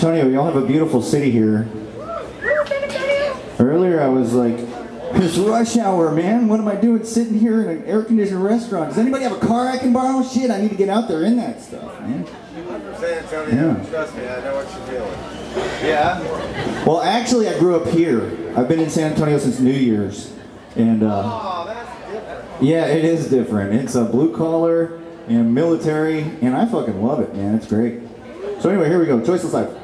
Antonio, y'all have a beautiful city here. Earlier I was like, it's rush hour, man. What am I doing sitting here in an air-conditioned restaurant? Does anybody have a car I can borrow? Shit, I need to get out there in that stuff, man. I'm from San Antonio. Yeah. Trust me, I know what you're feeling. Yeah? Well, actually, I grew up here. I've been in San Antonio since New Year's. And, oh, that's different. Yeah, it is different. It's a blue collar and military, and I fucking love it, man. It's great. So anyway, here we go. Choiceless Life.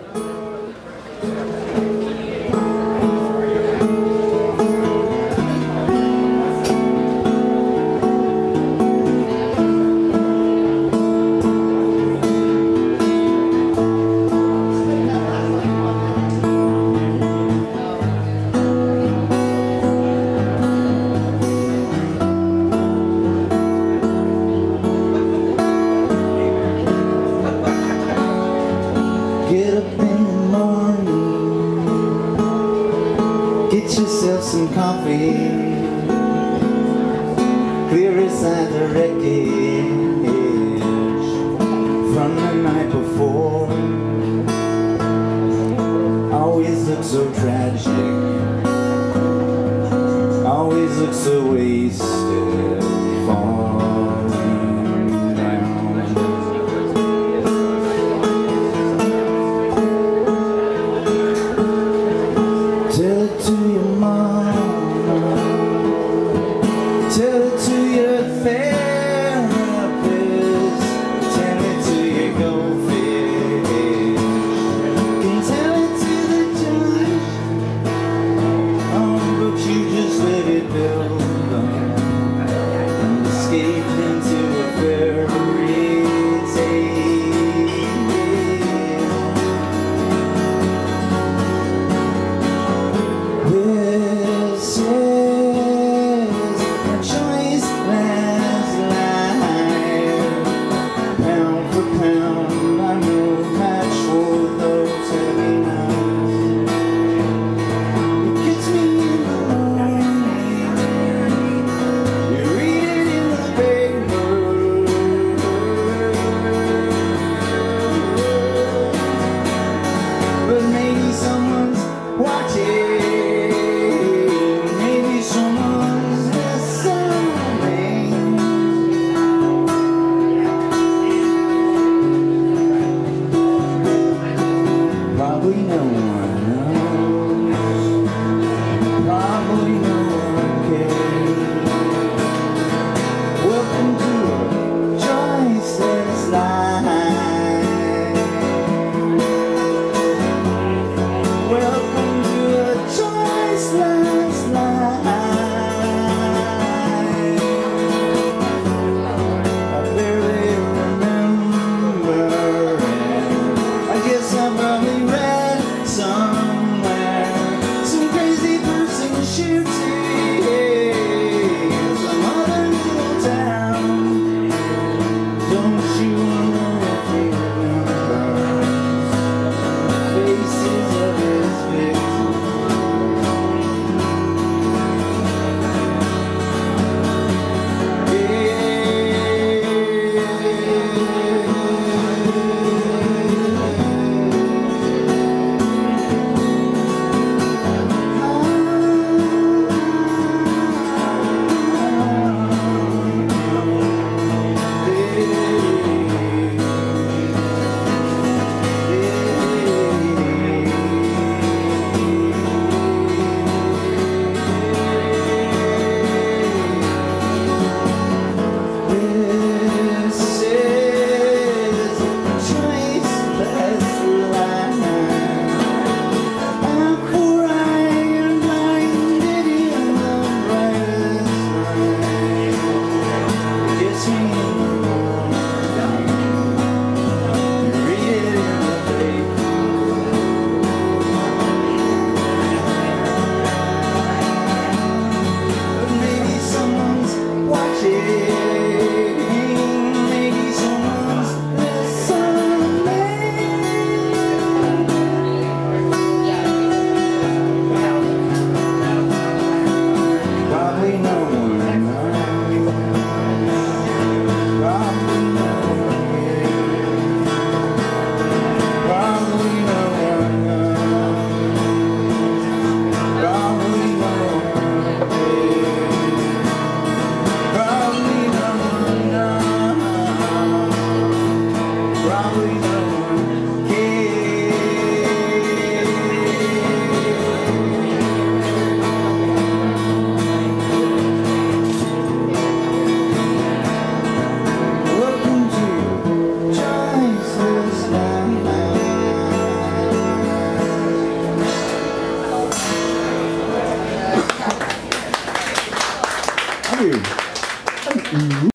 Get up in the morning, get yourself some coffee, clear aside the wreckage from the night before. Always look so tragic, always look so wasted.